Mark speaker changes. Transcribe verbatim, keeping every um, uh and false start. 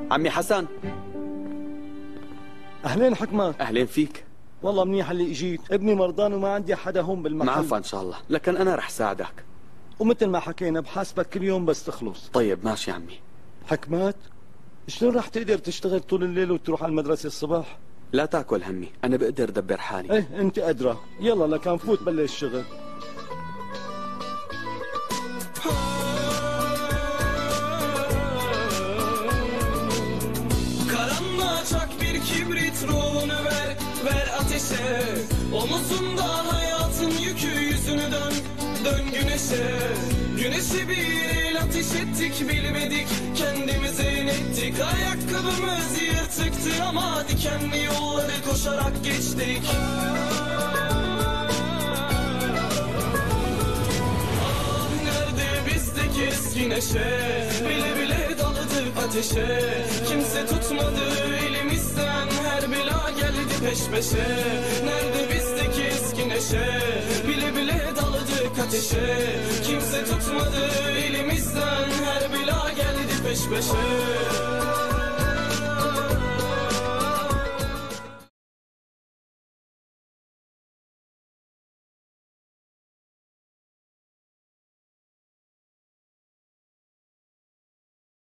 Speaker 1: عمي حسن.
Speaker 2: اهلين حكمات.
Speaker 1: اهلين فيك.
Speaker 2: والله منيح اللي اجيت، ابني مرضان وما عندي حدا هون بالمحل.
Speaker 1: معفى ان شاء الله، لكن انا رح ساعدك.
Speaker 2: ومثل ما حكينا بحاسبك كل يوم بس تخلص.
Speaker 1: طيب ماشي عمي.
Speaker 2: حكمات، شلون رح تقدر تشتغل طول الليل وتروح على المدرسة الصباح؟
Speaker 1: لا تاكل همي، انا بقدر دبر حالي.
Speaker 2: ايه انت ادرى، يلا لكان فوت بلش الشغل.
Speaker 3: Karanlığa çak bir kibrit, ruhunu ver, ver ateşe. Omuzunda hayatın yükü, yüzünü dön, dön güneşe. Güneşe bir el ateş ettik, bilmedik kendimize inettik. Ayakkabımız yırtıktı ama dikenli yolları koşarak geçtik. Ah nerede bizdeki eski neşe, bile bile daladık ateşe. Kimse tutmadı elimizden, her bela geldi peş peşe. Nerede bizdeki eski neşe, bile bile daladık ateşe. Kimse tutmadı elimizden, her bela geldi peş peşe.